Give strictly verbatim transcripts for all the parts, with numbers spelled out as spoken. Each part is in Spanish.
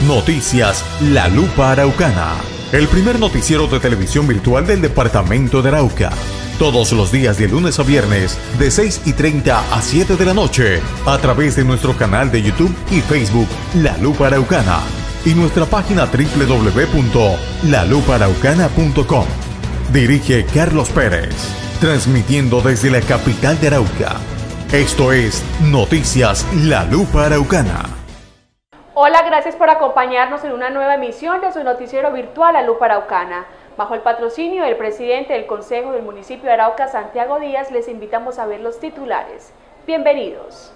Noticias La Lupa Araucana, el primer noticiero de televisión virtual del departamento de Arauca. Todos los días de lunes a viernes, de seis y treinta a siete de la noche, a través de nuestro canal de YouTube y Facebook La Lupa Araucana y nuestra página doble u doble u doble u punto la lupa araucana punto com. Dirige Carlos Pérez, transmitiendo desde la capital de Arauca. Esto es Noticias La Lupa Araucana. Hola, gracias por acompañarnos en una nueva emisión de su noticiero virtual La Lupa Araucana. Bajo el patrocinio del presidente del Consejo del Municipio de Arauca, Santiago Díaz, les invitamos a ver los titulares. Bienvenidos.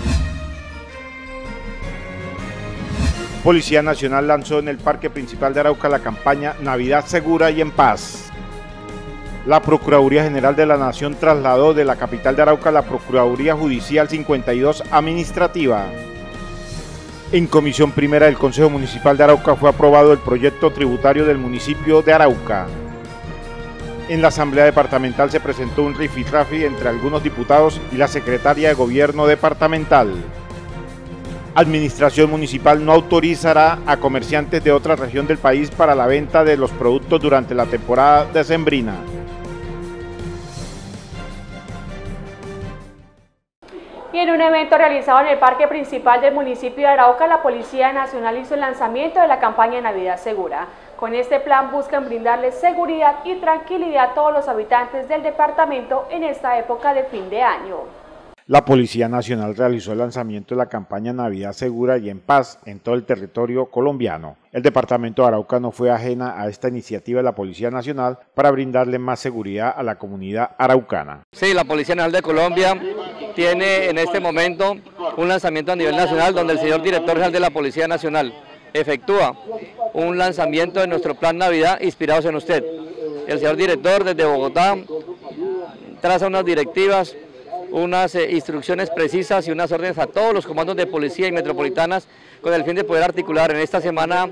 Policía Nacional lanzó en el Parque Principal de Arauca la campaña Navidad Segura y en Paz. La Procuraduría General de la Nación trasladó de la capital de Arauca la Procuraduría Judicial cincuenta y dos Administrativa. En comisión primera del Consejo Municipal de Arauca fue aprobado el proyecto tributario del municipio de Arauca. En la Asamblea Departamental se presentó un rifirrafe entre algunos diputados y la Secretaria de Gobierno Departamental. Administración Municipal no autorizará a comerciantes de otra región del país para la venta de los productos durante la temporada decembrina. Y en un evento realizado en el Parque Principal del municipio de Arauca, la Policía Nacional hizo el lanzamiento de la campaña Navidad Segura. Con este plan buscan brindarles seguridad y tranquilidad a todos los habitantes del departamento en esta época de fin de año. La Policía Nacional realizó el lanzamiento de la campaña Navidad Segura y en Paz en todo el territorio colombiano. El departamento de Arauca no fue ajena a esta iniciativa de la Policía Nacional para brindarle más seguridad a la comunidad araucana. Sí, la Policía Nacional de Colombia tiene en este momento un lanzamiento a nivel nacional donde el señor director general de la Policía Nacional efectúa un lanzamiento de nuestro plan Navidad inspirados en usted. El señor director desde Bogotá traza unas directivas, unas eh, instrucciones precisas y unas órdenes a todos los comandos de policía y metropolitanas con el fin de poder articular en esta semana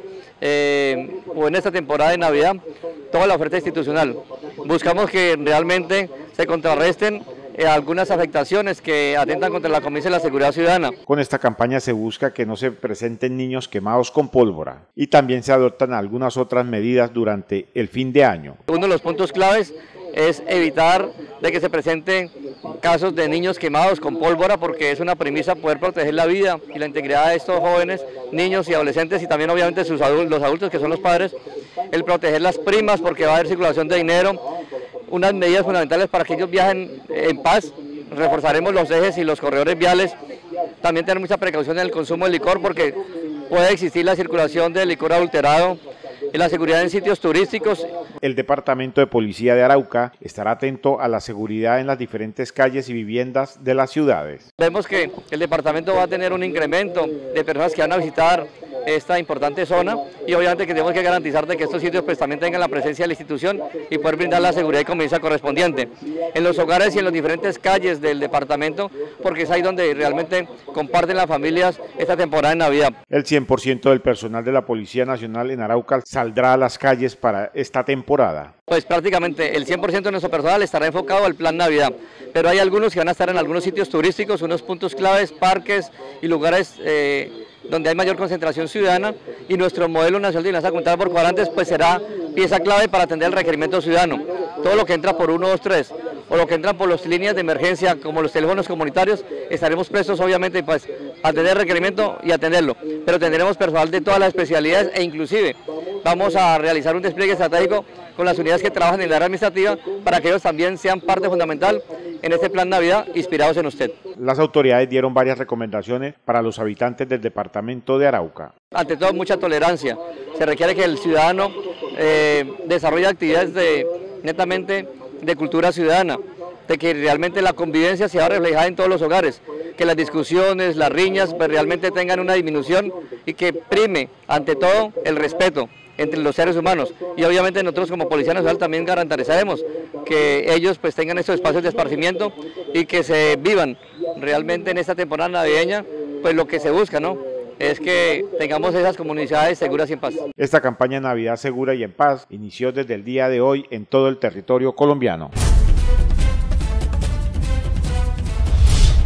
eh, o en esta temporada de Navidad toda la oferta institucional. Buscamos que realmente se contrarresten eh, algunas afectaciones que atentan contra la convivencia y la seguridad ciudadana. Con esta campaña se busca que no se presenten niños quemados con pólvora y también se adoptan algunas otras medidas durante el fin de año. Uno de los puntos claves es evitar de que se presenten casos de niños quemados con pólvora, porque es una premisa poder proteger la vida y la integridad de estos jóvenes, niños y adolescentes, y también obviamente sus adultos, los adultos que son los padres, el proteger las primas porque va a haber circulación de dinero, unas medidas fundamentales para que ellos viajen en paz. Reforzaremos los ejes y los corredores viales, también tener mucha precaución en el consumo de licor porque puede existir la circulación de licor adulterado, y la seguridad en sitios turísticos. El Departamento de Policía de Arauca estará atento a la seguridad en las diferentes calles y viviendas de las ciudades. Vemos que el departamento va a tener un incremento de personas que van a visitar esta importante zona y obviamente que tenemos que garantizar de que estos sitios pues también tengan la presencia de la institución y poder brindar la seguridad y convivencia correspondiente en los hogares y en las diferentes calles del departamento, porque es ahí donde realmente comparten las familias esta temporada de Navidad. El cien por ciento del personal de la Policía Nacional en Arauca saldrá a las calles para esta temporada. Pues prácticamente el cien por ciento de nuestro personal estará enfocado al plan Navidad, pero hay algunos que van a estar en algunos sitios turísticos, unos puntos claves, parques y lugares eh, donde hay mayor concentración ciudadana, y nuestro modelo nacional de vigilancia comunitaria por cuadrantes pues será pieza clave para atender el requerimiento ciudadano. Todo lo que entra por uno, dos, tres o lo que entran por las líneas de emergencia como los teléfonos comunitarios, estaremos prestos obviamente pues a atender el requerimiento y atenderlo, pero tendremos personal de todas las especialidades e inclusive vamos a realizar un despliegue estratégico con las unidades que trabajan en el área administrativa para que ellos también sean parte fundamental en este plan Navidad inspirados en usted. Las autoridades dieron varias recomendaciones para los habitantes del departamento de Arauca. Ante todo, mucha tolerancia. Se requiere que el ciudadano eh, desarrolle actividades de, netamente de cultura ciudadana, de que realmente la convivencia sea reflejada en todos los hogares, que las discusiones, las riñas pues realmente tengan una disminución y que prime ante todo el respeto entre los seres humanos, y obviamente nosotros como Policía Nacional también garantizaremos que ellos pues tengan estos espacios de esparcimiento y que se vivan realmente en esta temporada navideña pues lo que se busca, ¿no? Es que tengamos esas comunidades seguras y en paz. Esta campaña Navidad Segura y en Paz inició desde el día de hoy en todo el territorio colombiano.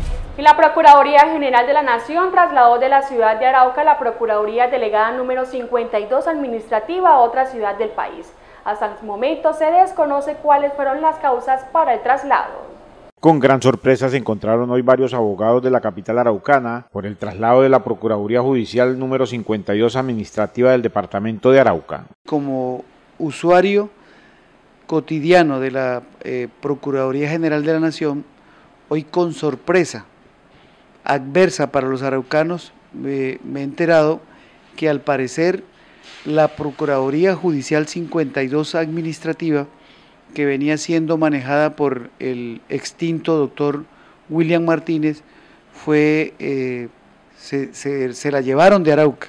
Y la Procuraduría General de la Nación trasladó de la ciudad de Arauca la Procuraduría Delegada número cincuenta y dos administrativa a otra ciudad del país. Hasta el momento se desconoce cuáles fueron las causas para el traslado. Con gran sorpresa se encontraron hoy varios abogados de la capital araucana por el traslado de la Procuraduría Judicial número cincuenta y dos administrativa del departamento de Arauca. Como usuario cotidiano de la eh, Procuraduría General de la Nación, hoy con sorpresa adversa para los araucanos, eh, me he enterado que al parecer la Procuraduría Judicial cincuenta y dos administrativa, que venía siendo manejada por el extinto doctor William Martínez, fue, eh, se, se, se la llevaron de Arauca.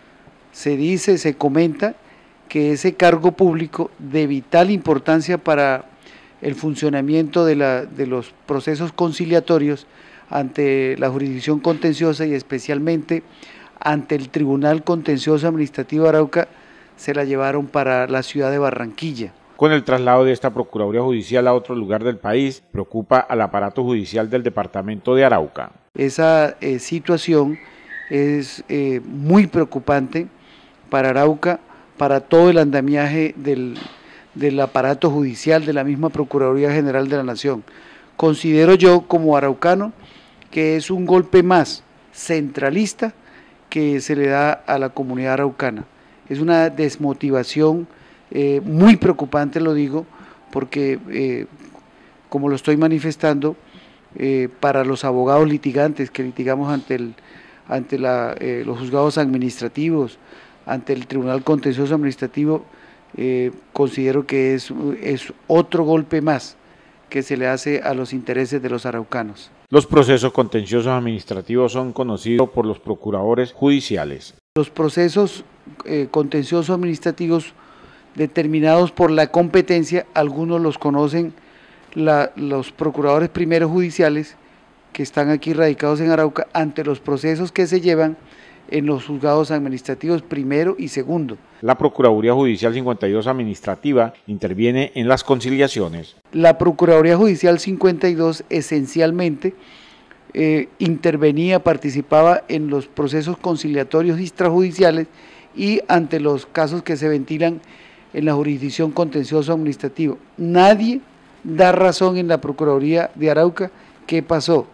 Se dice, se comenta que ese cargo público de vital importancia para el funcionamiento de, la, de los procesos conciliatorios ante la jurisdicción contenciosa y especialmente ante el Tribunal Contencioso Administrativo de Arauca, se la llevaron para la ciudad de Barranquilla. Con el traslado de esta Procuraduría Judicial a otro lugar del país, preocupa al aparato judicial del departamento de Arauca. Esa eh, situación es eh, muy preocupante para Arauca, para todo el andamiaje del, del aparato judicial de la misma Procuraduría General de la Nación. Considero yo como araucano que es un golpe más centralista que se le da a la comunidad araucana. Es una desmotivación eh, muy preocupante, lo digo, porque eh, como lo estoy manifestando, eh, para los abogados litigantes que litigamos ante, el, ante la, eh, los juzgados administrativos, ante el Tribunal Contencioso Administrativo, eh, considero que es, es otro golpe más que se le hace a los intereses de los araucanos. Los procesos contenciosos administrativos son conocidos por los procuradores judiciales. Los procesos eh, contenciosos administrativos determinados por la competencia, algunos los conocen la, los procuradores primeros judiciales que están aquí radicados en Arauca ante los procesos que se llevan en los juzgados administrativos primero y segundo. La Procuraduría Judicial cincuenta y dos administrativa interviene en las conciliaciones. La Procuraduría Judicial cincuenta y dos esencialmente eh, intervenía, participaba en los procesos conciliatorios extrajudiciales y ante los casos que se ventilan en la jurisdicción contencioso administrativo. Nadie da razón en la Procuraduría de Arauca qué pasó.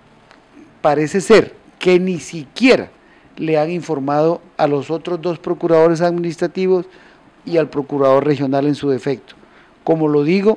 Parece ser que ni siquiera le han informado a los otros dos procuradores administrativos y al procurador regional en su defecto. Como lo digo,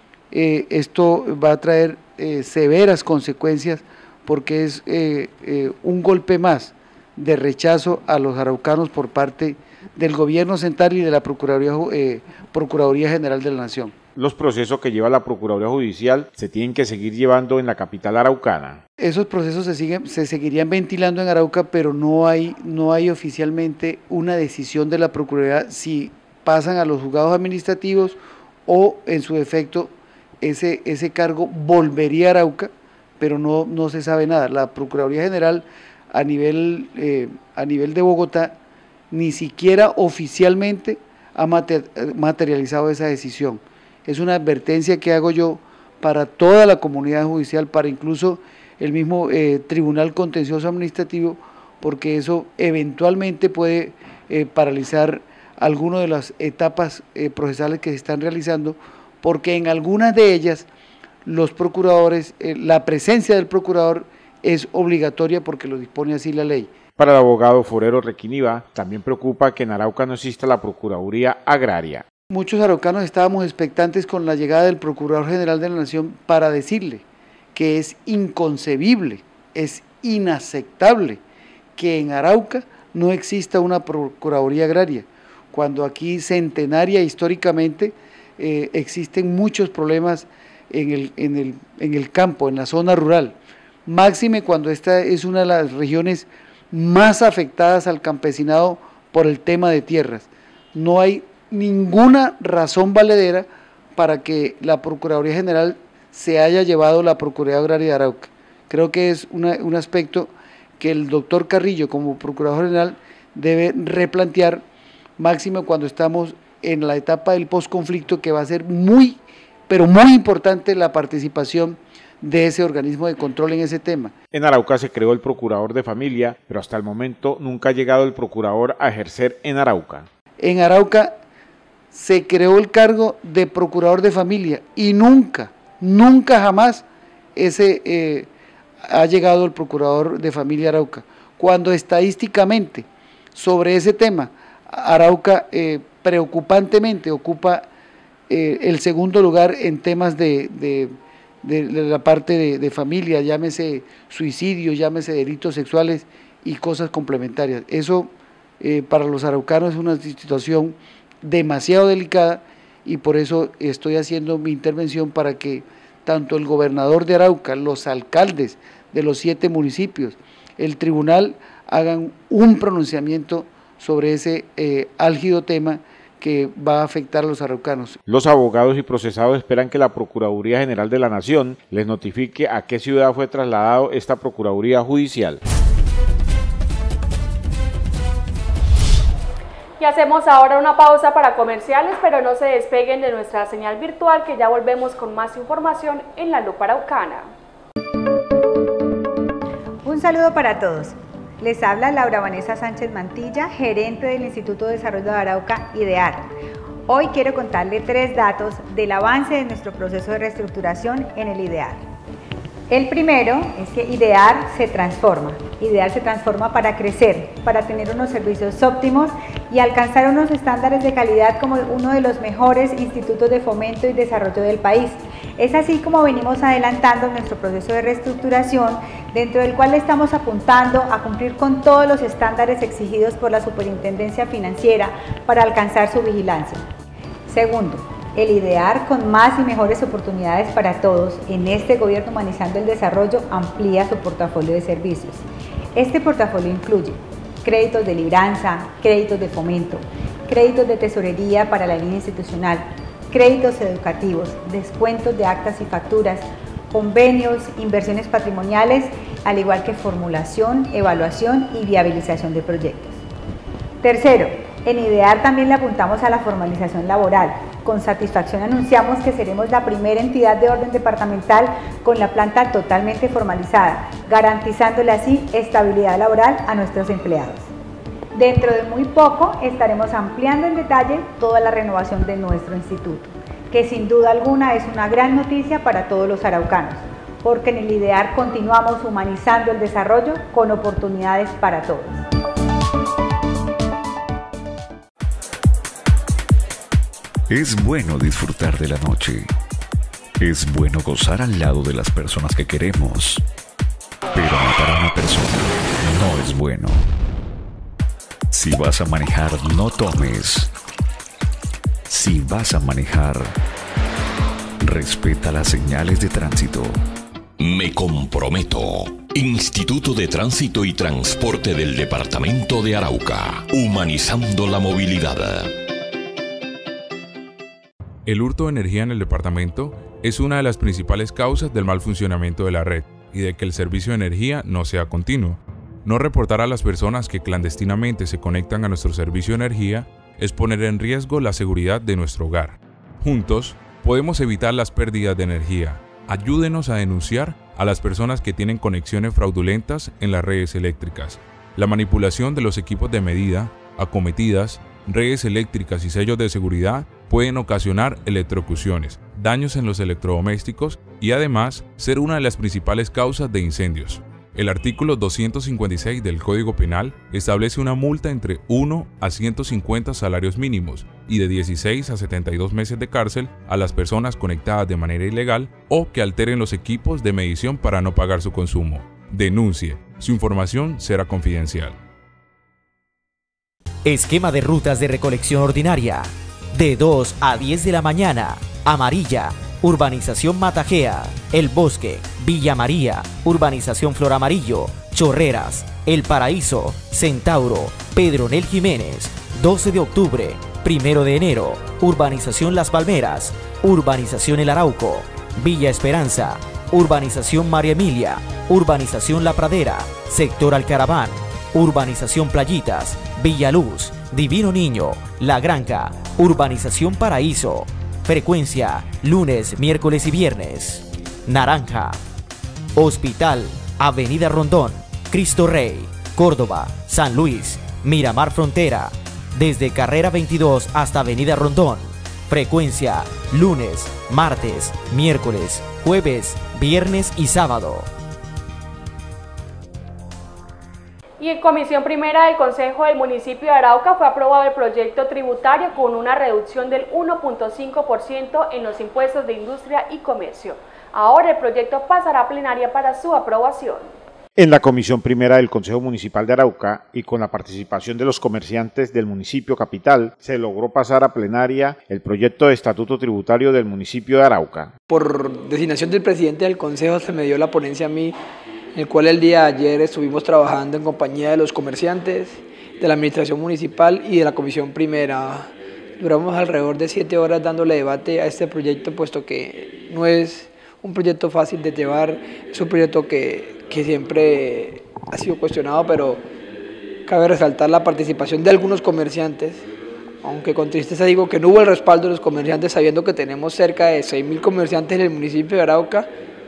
eh, esto va a traer eh, severas consecuencias porque es eh, eh, un golpe más de rechazo a los araucanos por parte del gobierno central y de la Procuraduría, eh, Procuraduría General de la Nación. Los procesos que lleva la Procuraduría Judicial se tienen que seguir llevando en la capital araucana. Esos procesos se, siguen, se seguirían ventilando en Arauca, pero no hay, no hay oficialmente una decisión de la Procuraduría si pasan a los juzgados administrativos o en su defecto ese, ese cargo volvería a Arauca, pero no, no se sabe nada. La Procuraduría General a nivel, eh, a nivel de Bogotá ni siquiera oficialmente ha materializado esa decisión. Es una advertencia que hago yo para toda la comunidad judicial, para incluso el mismo eh, Tribunal Contencioso Administrativo, porque eso eventualmente puede eh, paralizar algunas de las etapas eh, procesales que se están realizando, porque en algunas de ellas los procuradores, eh, la presencia del procurador es obligatoria porque lo dispone así la ley. Para el abogado Forero Requiniva, también preocupa que en Arauca no exista la Procuraduría Agraria. Muchos araucanos estábamos expectantes con la llegada del Procurador General de la Nación para decirle que es inconcebible, es inaceptable que en Arauca no exista una Procuraduría Agraria, cuando aquí centenaria históricamente eh, existen muchos problemas en el, en, el, en el campo, en la zona rural, máxime cuando esta es una de las regiones más afectadas al campesinado por el tema de tierras. No hay ninguna razón valedera para que la Procuraduría General se haya llevado la Procuraduría Agraria de Arauca. Creo que es una, un aspecto que el doctor Carrillo como Procurador General debe replantear, máximo cuando estamos en la etapa del posconflicto, que va a ser muy, pero muy importante la participación de ese organismo de control en ese tema. En Arauca se creó el procurador de familia, pero hasta el momento nunca ha llegado el procurador a ejercer en Arauca. En Arauca se creó el cargo de procurador de familia y nunca, nunca jamás ese eh, ha llegado el procurador de familia Arauca, cuando estadísticamente sobre ese tema Arauca eh, preocupantemente ocupa eh, el segundo lugar en temas de, de, de, de la parte de, de familia, llámese suicidio, llámese delitos sexuales y cosas complementarias. Eso eh, para los araucanos es una situación demasiado delicada y por eso estoy haciendo mi intervención para que tanto el gobernador de Arauca, los alcaldes de los siete municipios, el tribunal hagan un pronunciamiento sobre ese eh, álgido tema que va a afectar a los araucanos. Los abogados y procesados esperan que la Procuraduría General de la Nación les notifique a qué ciudad fue trasladado esta Procuraduría Judicial. Y hacemos ahora una pausa para comerciales, pero no se despeguen de nuestra señal virtual, que ya volvemos con más información en La Lupa Araucana. Un saludo para todos. Les habla Laura Vanessa Sánchez Mantilla, gerente del Instituto de Desarrollo de Arauca, IDEAR. Hoy quiero contarle tres datos del avance de nuestro proceso de reestructuración en el IDEAR. El primero es que IDEAR se transforma. IDEAR se transforma para crecer, para tener unos servicios óptimos y alcanzar unos estándares de calidad como uno de los mejores institutos de fomento y desarrollo del país. Es así como venimos adelantando nuestro proceso de reestructuración, dentro del cual estamos apuntando a cumplir con todos los estándares exigidos por la Superintendencia Financiera para alcanzar su vigilancia. Segundo, el IDEAR, con más y mejores oportunidades para todos, en este gobierno humanizando el desarrollo, amplía su portafolio de servicios. Este portafolio incluye créditos de libranza, créditos de fomento, créditos de tesorería para la línea institucional, créditos educativos, descuentos de actas y facturas, convenios, inversiones patrimoniales, al igual que formulación, evaluación y viabilización de proyectos. Tercero, en IDEAR también le apuntamos a la formalización laboral. Con satisfacción anunciamos que seremos la primera entidad de orden departamental con la planta totalmente formalizada, garantizándole así estabilidad laboral a nuestros empleados. Dentro de muy poco estaremos ampliando en detalle toda la renovación de nuestro instituto, que sin duda alguna es una gran noticia para todos los araucanos, porque en el IDEAR continuamos humanizando el desarrollo con oportunidades para todos. Es bueno disfrutar de la noche. Es bueno gozar al lado de las personas que queremos. Pero matar a una persona no es bueno. Si vas a manejar, no tomes. Si vas a manejar, respeta las señales de tránsito. Me comprometo. Instituto de Tránsito y Transporte del Departamento de Arauca. Humanizando la movilidad. El hurto de energía en el departamento es una de las principales causas del mal funcionamiento de la red y de que el servicio de energía no sea continuo. No reportar a las personas que clandestinamente se conectan a nuestro servicio de energía es poner en riesgo la seguridad de nuestro hogar. Juntos, podemos evitar las pérdidas de energía. Ayúdenos a denunciar a las personas que tienen conexiones fraudulentas en las redes eléctricas. La manipulación de los equipos de medida, acometidas, redes eléctricas y sellos de seguridad pueden ocasionar electrocuciones, daños en los electrodomésticos y además ser una de las principales causas de incendios. El artículo doscientos cincuenta y seis del Código Penal establece una multa entre uno a ciento cincuenta salarios mínimos y de dieciséis a setenta y dos meses de cárcel a las personas conectadas de manera ilegal o que alteren los equipos de medición para no pagar su consumo. Denuncie. Su información será confidencial. Esquema de rutas de recolección ordinaria. De dos a diez de la mañana. Amarilla. Urbanización Matajea, El Bosque, Villa María, Urbanización Flor Amarillo, Chorreras, El Paraíso, Centauro, Pedronel Jiménez, doce de octubre, primero de enero, Urbanización Las Palmeras, Urbanización El Arauco, Villa Esperanza, Urbanización María Emilia, Urbanización La Pradera, Sector Alcaraván, Urbanización Playitas, Villa Luz, Divino Niño, La Granja, Urbanización Paraíso. Frecuencia, lunes, miércoles y viernes. Naranja, Hospital, Avenida Rondón, Cristo Rey, Córdoba, San Luis, Miramar Frontera, desde Carrera veintidós hasta Avenida Rondón. Frecuencia, lunes, martes, miércoles, jueves, viernes y sábado. Y en Comisión Primera del Consejo del Municipio de Arauca fue aprobado el proyecto tributario con una reducción del uno punto cinco por ciento en los impuestos de industria y comercio. Ahora el proyecto pasará a plenaria para su aprobación. En la Comisión Primera del Consejo Municipal de Arauca y con la participación de los comerciantes del municipio capital, se logró pasar a plenaria el proyecto de estatuto tributario del municipio de Arauca. Por designación del presidente del Consejo se me dio la ponencia a mí, en el cual el día de ayer estuvimos trabajando en compañía de los comerciantes, de la administración municipal y de la Comisión Primera. Duramos alrededor de siete horas dándole debate a este proyecto, puesto que no es un proyecto fácil de llevar, es un proyecto que, que siempre ha sido cuestionado, pero cabe resaltar la participación de algunos comerciantes, aunque con tristeza digo que no hubo el respaldo de los comerciantes, sabiendo que tenemos cerca de seis mil comerciantes en el municipio de Arauca,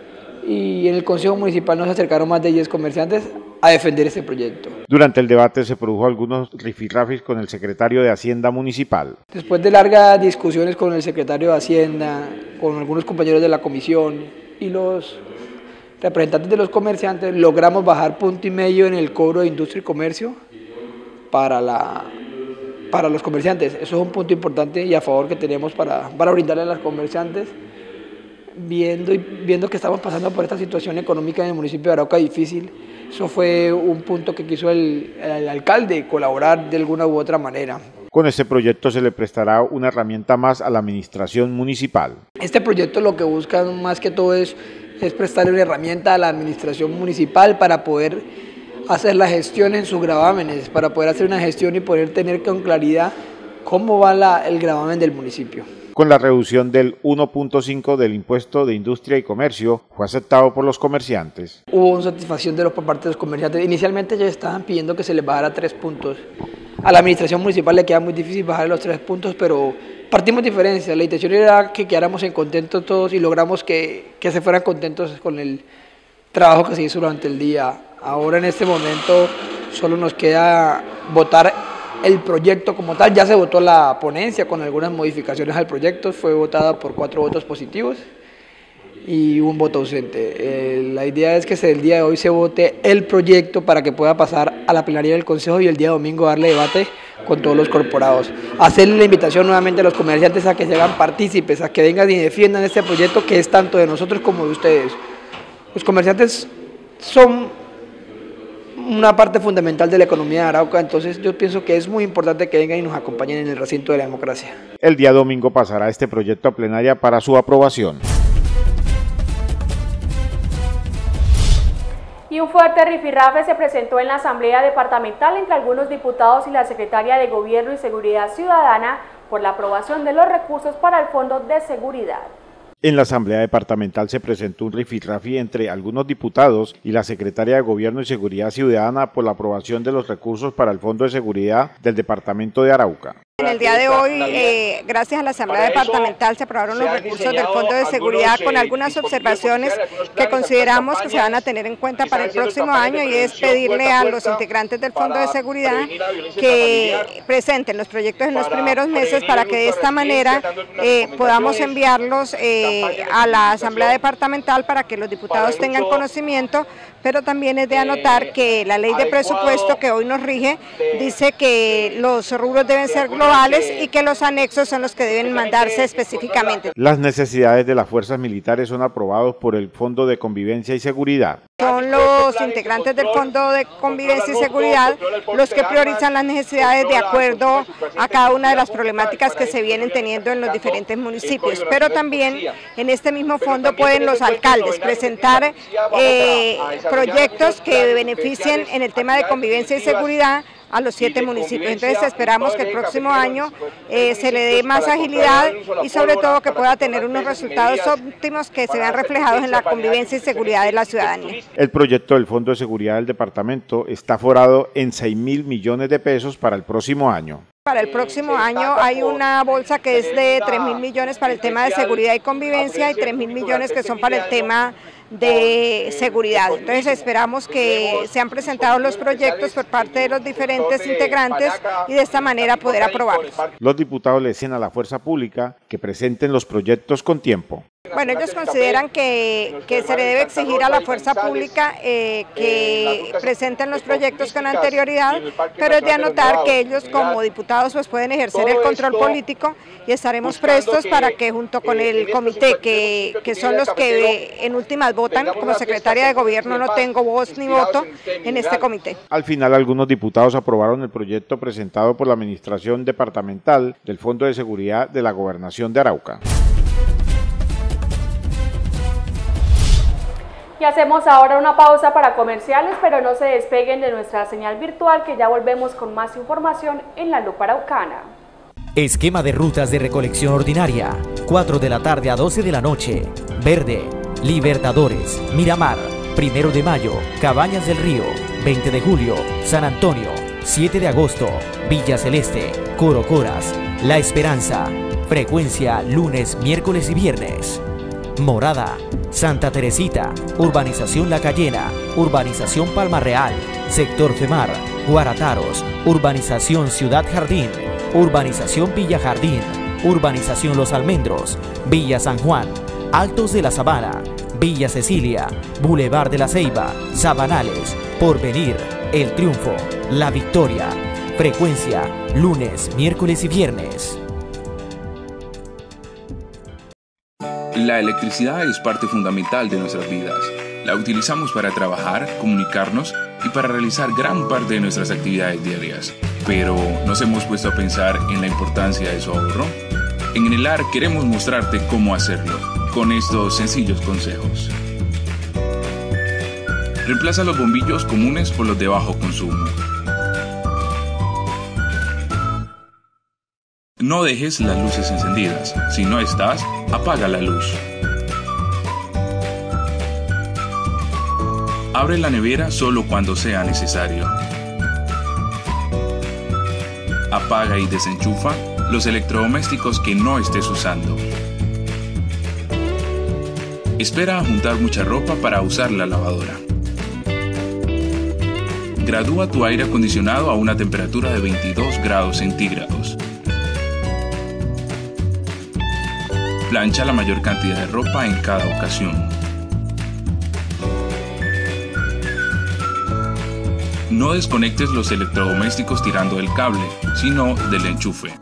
y en el Consejo Municipal nos acercaron más de diez comerciantes a defender este proyecto. Durante el debate se produjo algunos rifirrafes con el secretario de Hacienda Municipal. Después de largas discusiones con el secretario de Hacienda, con algunos compañeros de la comisión y los representantes de los comerciantes, logramos bajar punto y medio en el cobro de industria y comercio para, la, para los comerciantes. Eso es un punto importante y a favor que tenemos para, para brindarle a los comerciantes, viendo, viendo que estamos pasando por esta situación económica en el municipio de Arauca difícil. Eso fue un punto que quiso el, el alcalde colaborar de alguna u otra manera. Con este proyecto se le prestará una herramienta más a la administración municipal. Este proyecto lo que busca más que todo es, es prestarle una herramienta a la administración municipal para poder hacer la gestión en sus gravámenes, para poder hacer una gestión y poder tener con claridad cómo va la, el gravamen del municipio. Con la reducción del uno punto cinco del impuesto de industria y comercio, fue aceptado por los comerciantes. Hubo una satisfacción de los, por parte de los comerciantes. Inicialmente ellos estaban pidiendo que se les bajara tres puntos. A la administración municipal le queda muy difícil bajar los tres puntos, pero partimos diferencias. La intención era que quedáramos en contentos todos y logramos que, que se fueran contentos con el trabajo que se hizo durante el día. Ahora en este momento solo nos queda votar el proyecto como tal. Ya se votó la ponencia con algunas modificaciones al proyecto, fue votada por cuatro votos positivos y un voto ausente. Eh, la idea es que el día de hoy se vote el proyecto para que pueda pasar a la plenaria del Consejo y el día domingo darle debate con todos los corporados. Hacerle la invitación nuevamente a los comerciantes a que se hagan partícipes, a que vengan y defiendan este proyecto que es tanto de nosotros como de ustedes. Los comerciantes son una parte fundamental de la economía de Arauca, entonces yo pienso que es muy importante que vengan y nos acompañen en el recinto de la democracia. El día domingo pasará este proyecto a plenaria para su aprobación. Y un fuerte rifirrafe se presentó en la Asamblea Departamental entre algunos diputados y la Secretaria de Gobierno y Seguridad Ciudadana por la aprobación de los recursos para el Fondo de Seguridad. En la Asamblea Departamental se presentó un rifirrafe entre algunos diputados y la Secretaria de Gobierno y Seguridad Ciudadana por la aprobación de los recursos para el Fondo de Seguridad del Departamento de Arauca. En el día de hoy, eh, gracias a la Asamblea Departamental, se aprobaron los recursos del Fondo de Seguridad con algunas observaciones que consideramos que se van a tener en cuenta para el próximo año, y es pedirle a los integrantes del Fondo de Seguridad que presenten los proyectos en los primeros meses para que de esta manera eh, podamos enviarlos eh, a la Asamblea Departamental para que los diputados tengan conocimiento, pero también es de anotar que la ley de presupuesto que hoy nos rige dice que los rubros deben ser globales y que los anexos son los que deben mandarse específicamente. Las necesidades de las fuerzas militares son aprobados por el Fondo de Convivencia y Seguridad. Son los integrantes del Fondo de Convivencia y Seguridad los que priorizan las necesidades de acuerdo a cada una de las problemáticas que se vienen teniendo en los diferentes municipios, pero también en este mismo fondo pueden los alcaldes presentar eh, proyectos que beneficien en el tema de convivencia y seguridad a los siete municipios. Entonces esperamos que el próximo año eh, se le dé más agilidad y sobre todo que pueda tener unos resultados óptimos que se vean reflejados en la convivencia y seguridad de la ciudadanía. El proyecto del Fondo de Seguridad del Departamento está forado en seis mil millones de pesos para el próximo año. Para el próximo año hay una bolsa que es de tres mil millones para el tema de seguridad y convivencia y tres mil millones que son para el tema de seguridad. Entonces esperamos que sean presentados los proyectos por parte de los diferentes integrantes y de esta manera poder aprobarlos. Los diputados le decían a la fuerza pública que presenten los proyectos con tiempo. Bueno, ellos consideran que, que se le debe exigir a la fuerza pública eh, que presenten los proyectos con anterioridad, pero es de anotar que ellos como diputados pues pueden ejercer el control político y estaremos prestos para que junto con el comité, que, que son los que en últimas votan, como secretaria de gobierno no tengo voz ni voto en este comité. Al final algunos diputados aprobaron el proyecto presentado por la Administración Departamental del Fondo de Seguridad de la Gobernación de Arauca. Y hacemos ahora una pausa para comerciales, pero no se despeguen de nuestra señal virtual, que ya volvemos con más información en La Lupa Araucana. Esquema de rutas de recolección ordinaria, cuatro de la tarde a doce de la noche. Verde, Libertadores, Miramar, Primero de Mayo, Cabañas del Río, veinte de julio, San Antonio, siete de agosto, Villa Celeste, Corocoras, La Esperanza. Frecuencia lunes, miércoles y viernes. Morada, Santa Teresita, Urbanización La Cayena, Urbanización Palma Real, Sector Femar, Guarataros, Urbanización Ciudad Jardín, Urbanización Villa Jardín, Urbanización Los Almendros, Villa San Juan, Altos de la Sabana, Villa Cecilia, Boulevard de la Ceiba, Sabanales, Porvenir, El Triunfo, La Victoria. Frecuencia lunes, miércoles y viernes. La electricidad es parte fundamental de nuestras vidas. La utilizamos para trabajar, comunicarnos y para realizar gran parte de nuestras actividades diarias. Pero, ¿nos hemos puesto a pensar en la importancia de su ahorro? En Enelar queremos mostrarte cómo hacerlo, con estos sencillos consejos. Reemplaza los bombillos comunes por los de bajo consumo. No dejes las luces encendidas. Si no estás, apaga la luz. Abre la nevera solo cuando sea necesario. Apaga y desenchufa los electrodomésticos que no estés usando. Espera a juntar mucha ropa para usar la lavadora. Gradúa tu aire acondicionado a una temperatura de veintidós grados centígrados. Plancha la mayor cantidad de ropa en cada ocasión. No desconectes los electrodomésticos tirando del cable, sino del enchufe.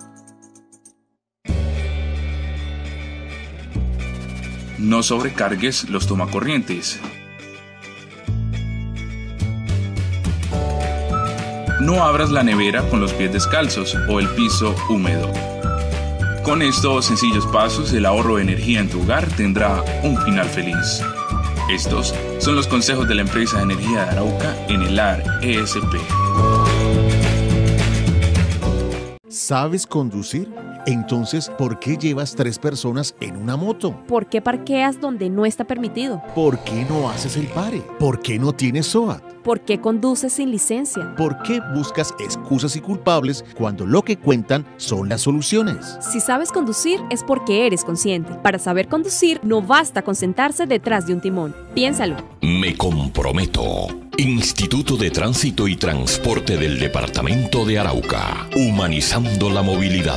No sobrecargues los tomacorrientes. No abras la nevera con los pies descalzos o el piso húmedo. Con estos sencillos pasos, el ahorro de energía en tu hogar tendrá un final feliz. Estos son los consejos de la empresa de energía de Arauca, Enelar E S P. ¿Sabes conducir? Entonces, ¿por qué llevas tres personas en una moto? ¿Por qué parqueas donde no está permitido? ¿Por qué no haces el pare? ¿Por qué no tienes S O A T? ¿Por qué conduces sin licencia? ¿Por qué buscas excusas y culpables cuando lo que cuentan son las soluciones? Si sabes conducir es porque eres consciente. Para saber conducir no basta con sentarse detrás de un timón. Piénsalo. Me comprometo. Instituto de Tránsito y Transporte del Departamento de Arauca. Humanizando la movilidad.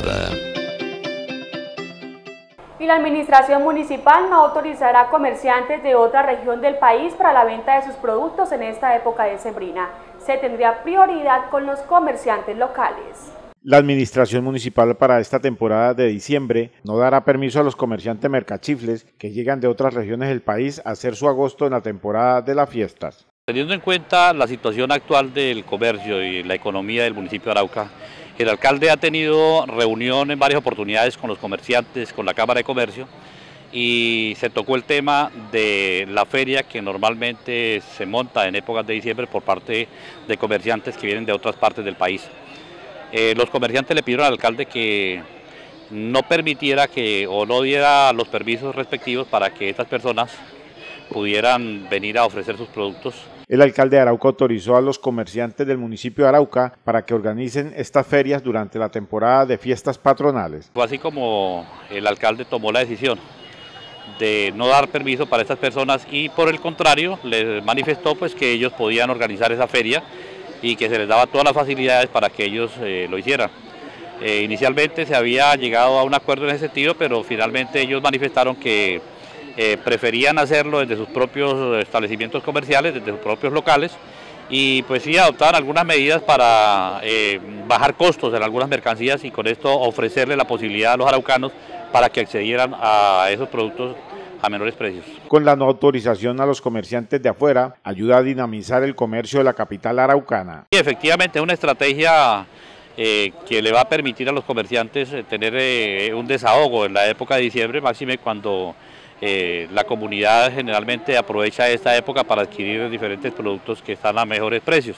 Y la administración municipal no autorizará a comerciantes de otra región del país para la venta de sus productos en esta época decembrina. Se tendría prioridad con los comerciantes locales. La administración municipal para esta temporada de diciembre no dará permiso a los comerciantes mercachifles que llegan de otras regiones del país a hacer su agosto en la temporada de las fiestas. Teniendo en cuenta la situación actual del comercio y la economía del municipio de Arauca, el alcalde ha tenido reunión en varias oportunidades con los comerciantes, con la Cámara de Comercio, y se tocó el tema de la feria que normalmente se monta en épocas de diciembre por parte de comerciantes que vienen de otras partes del país. Eh, los comerciantes le pidieron al alcalde que no permitiera que o no diera los permisos respectivos para que estas personas pudieran venir a ofrecer sus productos. El alcalde de Arauca autorizó a los comerciantes del municipio de Arauca para que organicen estas ferias durante la temporada de fiestas patronales. Fue así como el alcalde tomó la decisión de no dar permiso para estas personas y por el contrario les manifestó pues que ellos podían organizar esa feria y que se les daba todas las facilidades para que ellos eh, lo hicieran. Eh, inicialmente se había llegado a un acuerdo en ese sentido, pero finalmente ellos manifestaron que eh, preferían hacerlo desde sus propios establecimientos comerciales, desde sus propios locales, y pues sí adoptaban algunas medidas para eh, bajar costos en algunas mercancías y con esto ofrecerle la posibilidad a los araucanos para que accedieran a esos productos a menores precios. Con la no autorización a los comerciantes de afuera, ayuda a dinamizar el comercio de la capital araucana. Y efectivamente es una estrategia eh, que le va a permitir a los comerciantes eh, tener eh, un desahogo en la época de diciembre, máxime cuando eh, la comunidad generalmente aprovecha esta época para adquirir diferentes productos que están a mejores precios.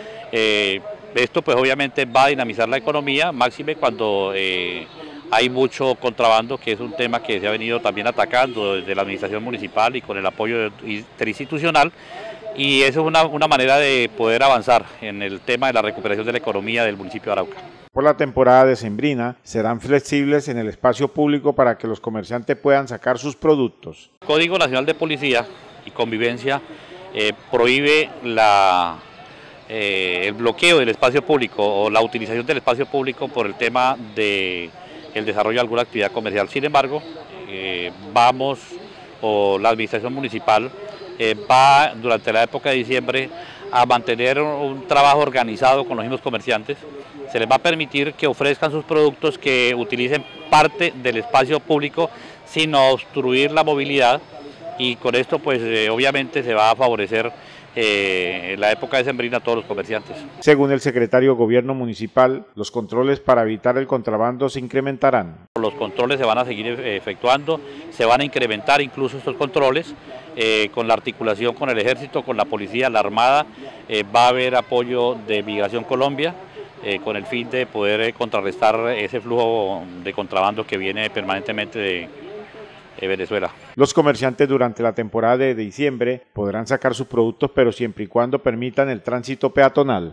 Eh, esto pues obviamente va a dinamizar la economía, máxime cuando eh, hay mucho contrabando, que es un tema que se ha venido también atacando desde la administración municipal y con el apoyo interinstitucional, y eso es una, una manera de poder avanzar en el tema de la recuperación de la economía del municipio de Arauca. Por la temporada decembrina serán flexibles en el espacio público para que los comerciantes puedan sacar sus productos. El Código Nacional de Policía y Convivencia eh, prohíbe la, eh, el bloqueo del espacio público o la utilización del espacio público por el tema de el desarrollo de alguna actividad comercial. Sin embargo, eh, vamos, o la administración municipal eh, va durante la época de diciembre a mantener un, un trabajo organizado con los mismos comerciantes. Se les va a permitir que ofrezcan sus productos, que utilicen parte del espacio público sin obstruir la movilidad, y con esto pues eh, obviamente se va a favorecer eh, la época decembrina a todos los comerciantes. Según el secretario de Gobierno Municipal, los controles para evitar el contrabando se incrementarán. Los controles se van a seguir efectuando, se van a incrementar incluso estos controles eh, con la articulación con el Ejército, con la Policía, la Armada. Eh, va a haber apoyo de Migración Colombia eh, con el fin de poder eh, contrarrestar ese flujo de contrabando que viene permanentemente de Venezuela. Los comerciantes durante la temporada de diciembre podrán sacar sus productos, pero siempre y cuando permitan el tránsito peatonal.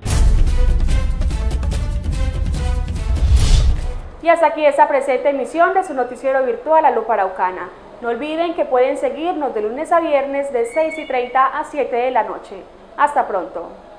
Y hasta aquí esta presente emisión de su noticiero virtual La Lupa Araucana. No olviden que pueden seguirnos de lunes a viernes de seis y treinta a siete de la noche. Hasta pronto.